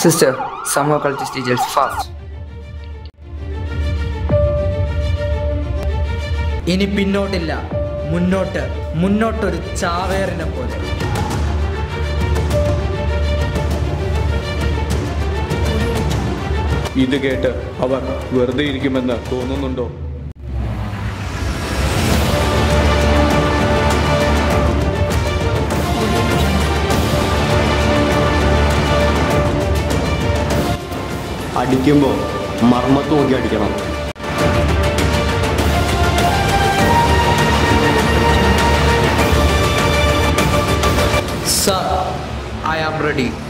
Sister, somehow cultist details fast. ഇനി പിന്നോട്ടില്ല, മുന്നോട്ടൊരു ചാവേറിനെ പോലെ. ഇത് കേട്ട് അവർ വെറുതെ ഇരിക്കുമെന്ന് തോന്നുന്നുണ്ടോ? അടിക്കുമ്പോൾ മർമ്മത്ത് നോക്കി അടിക്കണം. Sir, I am ready.